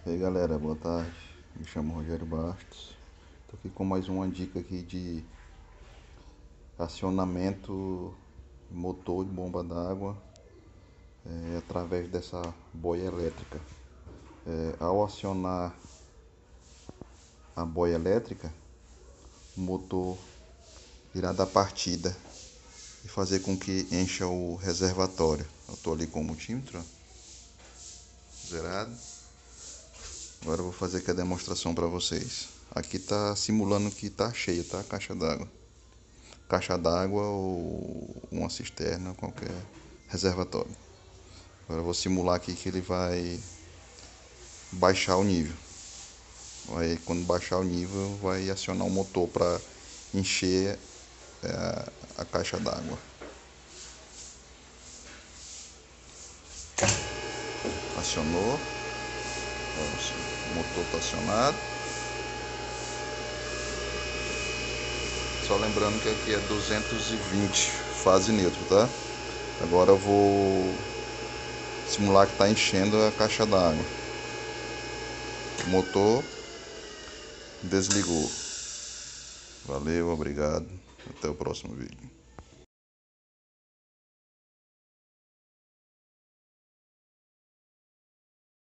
E aí galera, boa tarde. Me chamo Rogério Bastos. Tô aqui com mais uma dica aqui de acionamento motor de bomba d'água através dessa boia elétrica. Ao acionar a boia elétrica, o motor irá dar partida e fazer com que encha o reservatório. Eu tô ali com o multímetro zerado. Agora eu vou fazer aqui a demonstração para vocês. Aqui tá simulando que tá cheio, tá? A caixa d'água. Caixa d'água ou uma cisterna, qualquer reservatório. Agora eu vou simular aqui que ele vai baixar o nível. Aí quando baixar o nível vai acionar o motor para encher a caixa d'água. Acionou. O motor está acionado. Só lembrando que aqui é 220 fase neutra, tá? Agora eu vou simular que está enchendo a caixa d'água. O motor desligou. Valeu, obrigado. Até o próximo vídeo.